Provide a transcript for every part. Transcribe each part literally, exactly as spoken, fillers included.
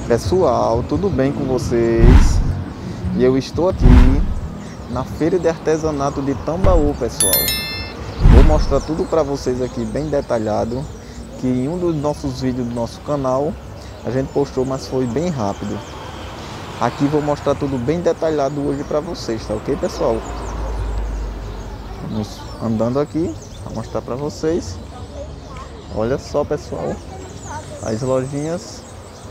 Pessoal, tudo bem com vocês? E eu estou aqui na Feira de Artesanato de Tambaú, pessoal. Vou mostrar tudo para vocês aqui bem detalhado, que em um dos nossos vídeos do nosso canal a gente postou, mas foi bem rápido. Aqui vou mostrar tudo bem detalhado hoje para vocês, tá ok, pessoal? Vamos andando aqui para mostrar para vocês. Olha só, pessoal, as lojinhas.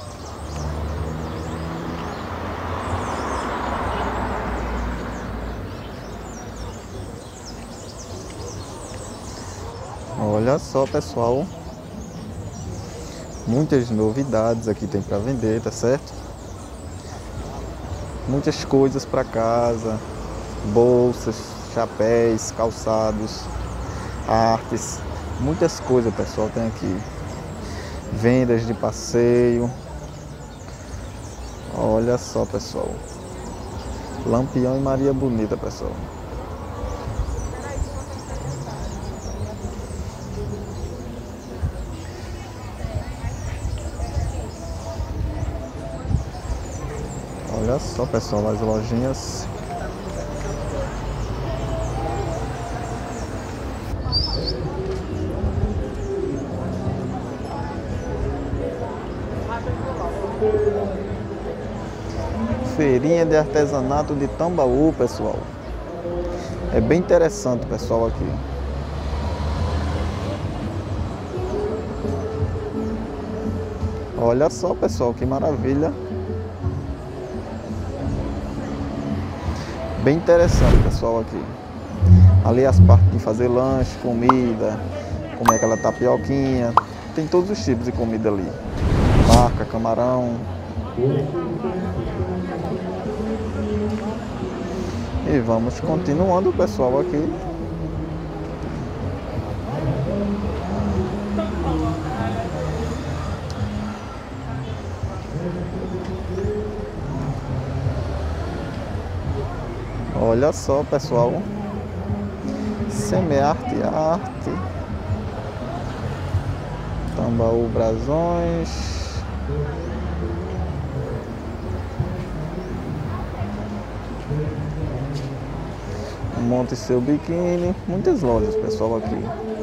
Olha só, pessoal, muitas novidades aqui tem para vender, tá certo? Muitas coisas para casa, bolsas, chapéus, calçados, artes, muitas coisas, pessoal, tem aqui. Vendas de passeio. Olha só, pessoal, Lampião e Maria Bonita, pessoal. Olha só, pessoal, as lojinhas. Feirinha de artesanato de Tambaú, pessoal. É bem interessante, pessoal, aqui. Olha só, pessoal, que maravilha. Bem interessante, pessoal, aqui. Ali as partes de fazer lanche, comida, comer aquela tapioquinha. Tem todos os tipos de comida ali. Barca, camarão. E vamos continuando, pessoal, aqui. Olha só, pessoal, Semearte Arte, Tambaú Brasões, monte seu biquíni, muitas lojas, pessoal, aqui.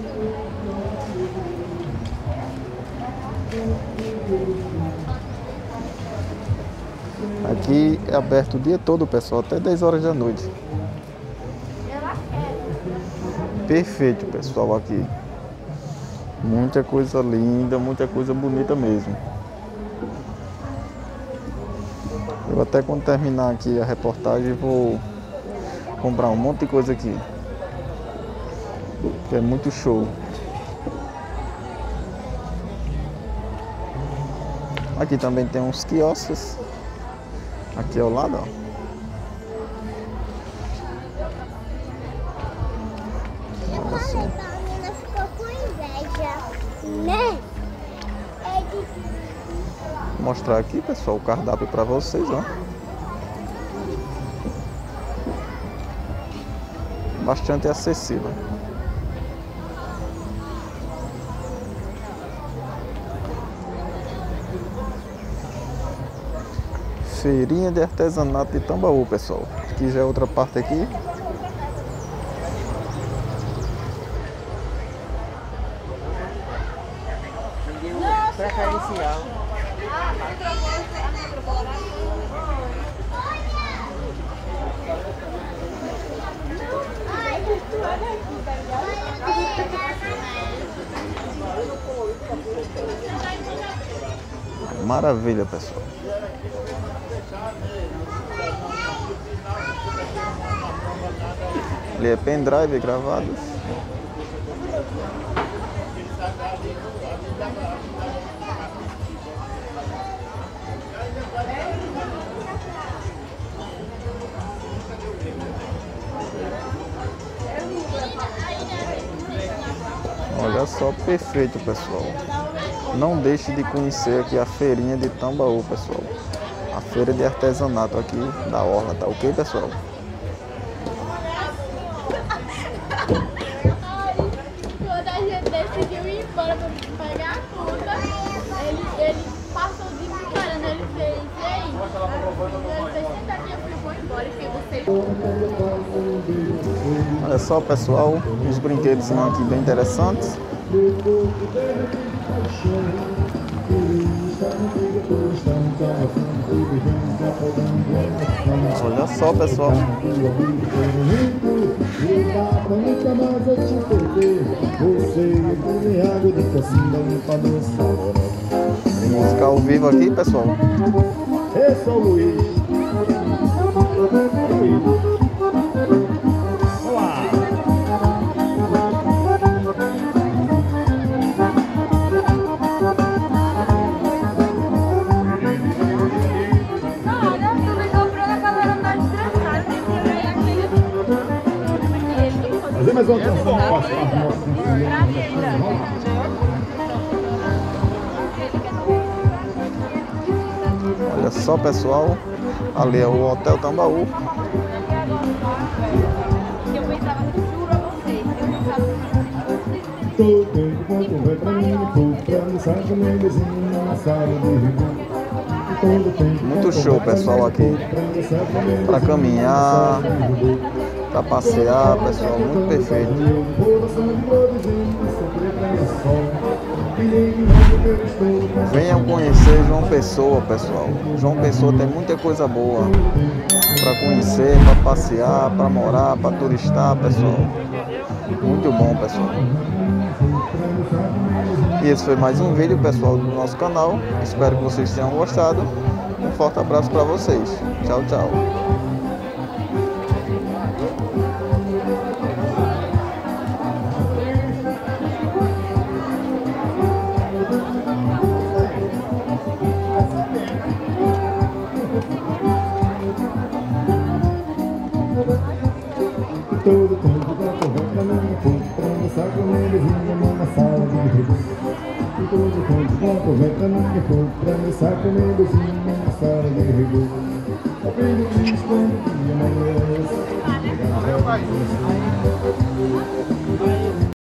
Aqui é aberto o dia todo, pessoal, até dez horas da noite. Perfeito, pessoal, aqui. Muita coisa linda, muita coisa bonita mesmo. Eu até quando terminar aqui a reportagem vou comprar um monte de coisa aqui, que é muito show. Aqui também tem uns quiosques. Aqui ao lado, ó. Olha só. A menina ficou com inveja, né? Vou mostrar aqui, pessoal, o cardápio para vocês, ó. Bastante acessível. Feirinha de artesanato de Tambaú, pessoal. Aqui já é outra parte aqui. Preferencial. Maravilha, pessoal. Ali é pendrive gravados. Olha só, perfeito, pessoal. Não deixe de conhecer aqui a feirinha de Tambaú, pessoal. A feira de artesanato aqui da Orla, tá ok, pessoal? Quando a gente decidiu ir embora pra pegar a conta, ele, ele passou o dia esperando, ele veio. Olha só, pessoal, os brinquedos são aqui bem interessantes. Olha só, pessoal. Tem música ao vivo aqui, pessoal. Esse é o Luiz. Olá. Fazer mais uma canção para Olha só, pessoal, ali é o Hotel Tambaú. Eu pensava que juro a vocês, eu pensava que todo tempo quanto vai pra mim, vou pra almoçar com meu vizinho na sala de reunião. Muito show, pessoal, aqui para caminhar, para passear, pessoal, muito perfeito. Venham conhecer João Pessoa, pessoal. João Pessoa tem muita coisa boa para conhecer, para passear, para morar, para turistar, pessoal. Muito bom, pessoal. E esse foi mais um vídeo, pessoal, do nosso canal. Espero que vocês tenham gostado. Um forte abraço para vocês. Tchau, tchau. Todo tempo pra correr pra mim, vou pra almoçar com meu vizinho numa sala de reunião. Todo tempo pra correr pra mim, vou pra almoçar com meu vizinho numa sala de reunião. Abrindo diz quando o dia amanhece.